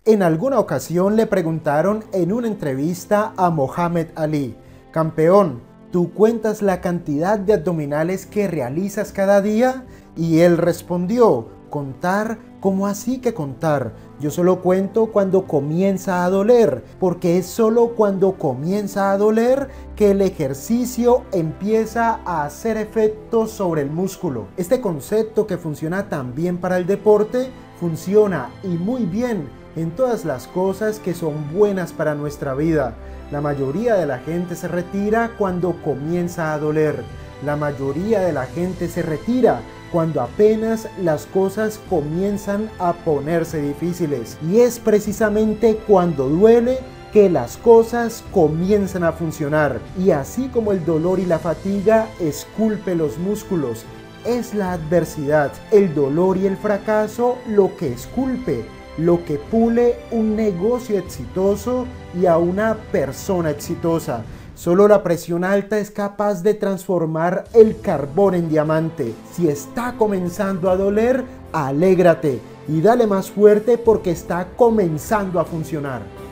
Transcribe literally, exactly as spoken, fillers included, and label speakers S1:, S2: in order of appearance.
S1: En alguna ocasión le preguntaron en una entrevista a Mohamed Ali: campeón, ¿tú cuentas la cantidad de abdominales que realizas cada día? Y él respondió: contar, ¿cómo así que contar? Yo solo cuento cuando comienza a doler, porque es solo cuando comienza a doler que el ejercicio empieza a hacer efecto sobre el músculo. Este concepto, que funciona también para el deporte, funciona y muy bien en todas las cosas que son buenas para nuestra vida. La mayoría de la gente se retira cuando comienza a doler. La mayoría de la gente se retira cuando apenas las cosas comienzan a ponerse difíciles. Y es precisamente cuando duele que las cosas comienzan a funcionar. Y así como el dolor y la fatiga esculpe los músculos, es la adversidad, el dolor y el fracaso lo que esculpe, lo que pule un negocio exitoso y a una persona exitosa. Solo la presión alta es capaz de transformar el carbón en diamante. Si está comenzando a doler, alégrate y dale más fuerte porque está comenzando a funcionar.